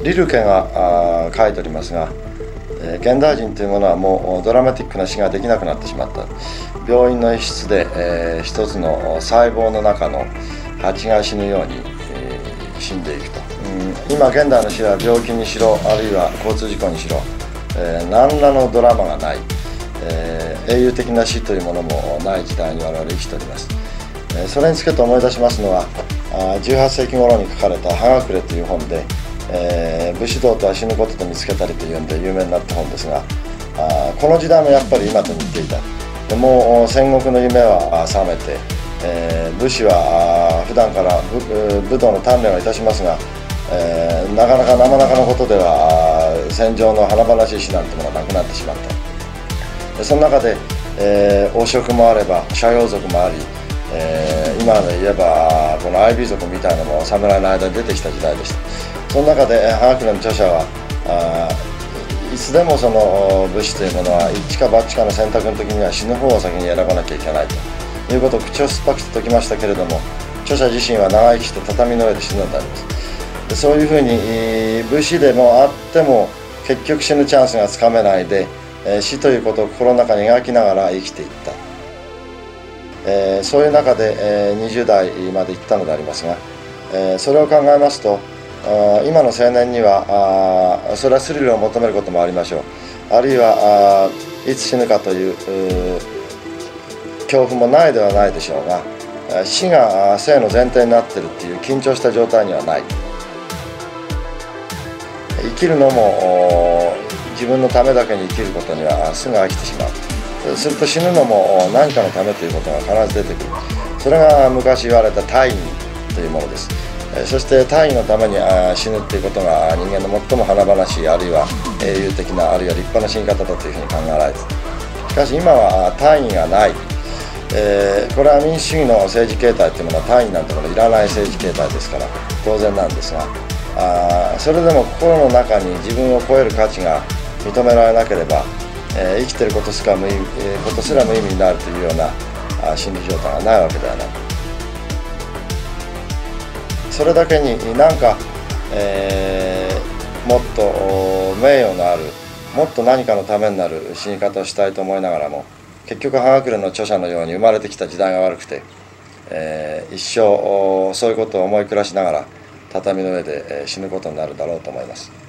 リルケが書いておりますが、現代人というものはもうドラマティックな死ができなくなってしまった。病院の一室で、一つの細胞の中の蜂が死ぬように、死んでいくと。今現代の死は病気にしろ、あるいは交通事故にしろ、何らのドラマがない、英雄的な死というものもない時代に我々生きております。それにつけて思い出しますのは、18世紀頃に書かれた「葉隠れ」という本で、武士道とは死ぬことと見つけたりというんで有名になった本ですが、この時代もやっぱり今と似ていた。でもう戦国の夢は覚めて、武士は普段から武道の鍛錬はいたしますが、なかなか生々のことでは戦場の華々しい死なんてものがなくなってしまった。その中で、王職もあれば斜陽族もあり、今で言えばこのアイビー族みたいなのも侍の間に出てきた時代でした。その中で葉隠れの著者はいつでもその武士というものは一か八かの選択の時には死ぬ方を先に選ばなきゃいけないということを口を酸っぱくして説きましたけれども、著者自身は長生きして畳の上で死ぬのであります。でそういうふうに武士でもあっても結局死ぬチャンスがつかめないで、死ということを心の中に描きながら生きていった。そういう中で、20代まで行ったのでありますが、それを考えますと今の青年にはそれはスリルを求めることもありましょう。あるいはいつ死ぬかという恐怖もないではないでしょうが、死が生の前提になっているっていう緊張した状態にはない。生きるのも自分のためだけに生きることにはすぐ飽きてしまう。すると死ぬのも何かのためということが必ず出てくる。それが昔言われた大義というものです。そして大義のために死ぬということが人間の最も華々しい、あるいは英雄的な、あるいは立派な死に方だというふうに考えられている。しかし今は大義がない。これは民主主義の政治形態というものは大義なんてものいらない政治形態ですから当然なんですが、それでも心の中に自分を超える価値が認められなければ、生きていることすら無意味になるというような心理状態がないわけではない。それだけになんか、もっと名誉のある、もっと何かのためになる死に方をしたいと思いながらも、結局葉隠れの著者のように生まれてきた時代が悪くて、一生そういうことを思い暮らしながら畳の上で死ぬことになるだろうと思います。